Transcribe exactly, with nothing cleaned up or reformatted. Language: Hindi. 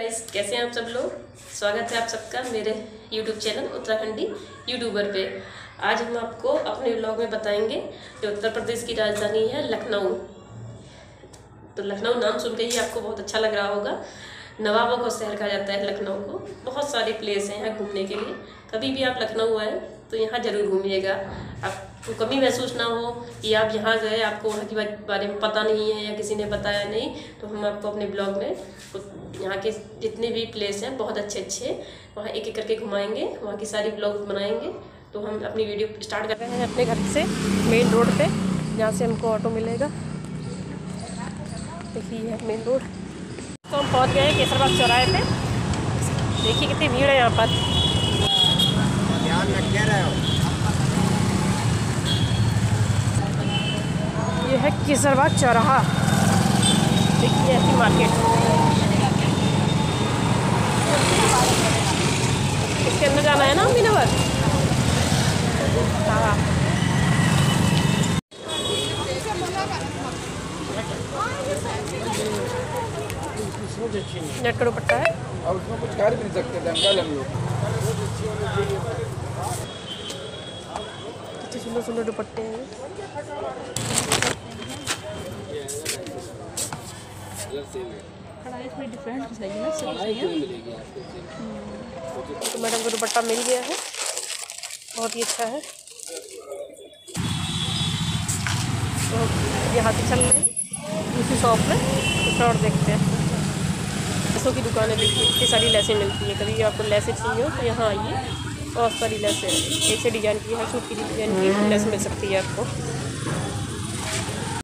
गाइस, कैसे हैं आप सब लोग। स्वागत है आप सबका मेरे यूट्यूब चैनल उत्तराखंडी यूट्यूबर पे। आज हम आपको अपने व्लॉग में बताएंगे कि उत्तर प्रदेश की राजधानी है लखनऊ। तो लखनऊ नाम सुन के ही आपको बहुत अच्छा लग रहा होगा। नवाबों का शहर कहा जाता है लखनऊ को। बहुत सारे प्लेस हैं यहाँ घूमने के लिए। कभी भी आप लखनऊ आए तो यहाँ ज़रूर घूमिएगा। आपको कमी महसूस ना हो कि आप यहाँ गए, आपको वहाँ के बारे में पता नहीं है या किसी ने बताया नहीं। तो हम आपको अपने ब्लॉग में यहाँ के जितने भी प्लेस हैं बहुत अच्छे अच्छे वहाँ एक एक करके घुमाएंगे, वहाँ की सारी ब्लॉग बनाएंगे। तो हम अपनी वीडियो स्टार्ट कर रहे हैं अपने घर से मेन रोड पे, जहाँ से हमको ऑटो मिलेगा। देखिए है मेन रोड। तो हम पहुँच गए हैं केसरबाग चौराहे पे। देखिए कितनी भीड़ है यहाँ पर। ये है केसरबाग चौराहा। देखिए ऐसी मार्केट, इसके अंदर जाना है ना अमीनाबाद। हाँ नेट का दुपट्टा है और उसमें कुछ कर भी नहीं सकते थे अंकल हम लोग। कितने सुंदर सुंदर दुपट्टे हैं। थोड़ी डिफरेंट चाहिए ना, तो मैडम को दुपट्टा मिल गया है, बहुत ही अच्छा है। तो यहाँ से चल रहे हैं दूसरी शॉप में, कुछ और देखते हैं। लेसों की दुकानें देखिए, इतनी सारी लेसें मिलती है। कभी आपको लेसें चाहिए हो तो यहाँ आइए, बहुत सारी लेसें एक से डिज़ाइन की है, सूट की डिज़ाइन की लेस मिल सकती है आपको।